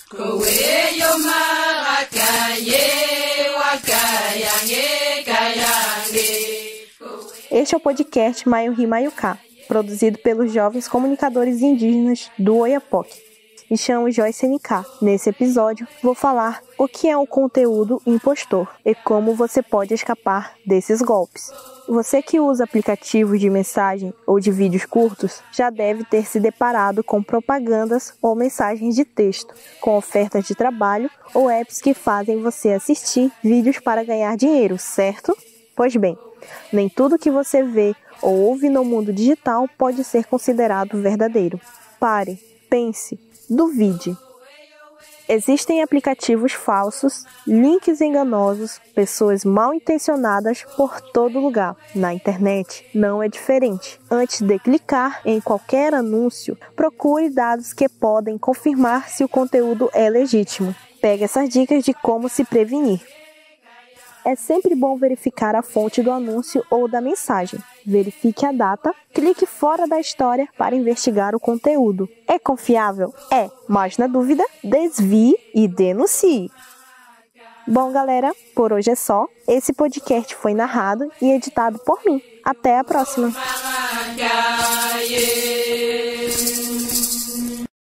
Este é o podcast Maiuhi Maiucá, produzido pelos jovens comunicadores indígenas do Oiapoque. Me chamo Joyce NK. Nesse episódio, vou falar o que é um conteúdo impostor e como você pode escapar desses golpes. Você que usa aplicativos de mensagem ou de vídeos curtos já deve ter se deparado com propagandas ou mensagens de texto, com ofertas de trabalho ou apps que fazem você assistir vídeos para ganhar dinheiro, certo? Pois bem, nem tudo que você vê ou ouve no mundo digital pode ser considerado verdadeiro. Pare, pense, duvide. Existem aplicativos falsos, links enganosos, pessoas mal intencionadas por todo lugar. Na internet não é diferente. Antes de clicar em qualquer anúncio, procure dados que podem confirmar se o conteúdo é legítimo. Pegue essas dicas de como se prevenir. É sempre bom verificar a fonte do anúncio ou da mensagem. Verifique a data, clique fora da história para investigar o conteúdo. É confiável? É, mas na dúvida, desvie e denuncie. Bom, galera, por hoje é só. Esse podcast foi narrado e editado por mim. Até a próxima!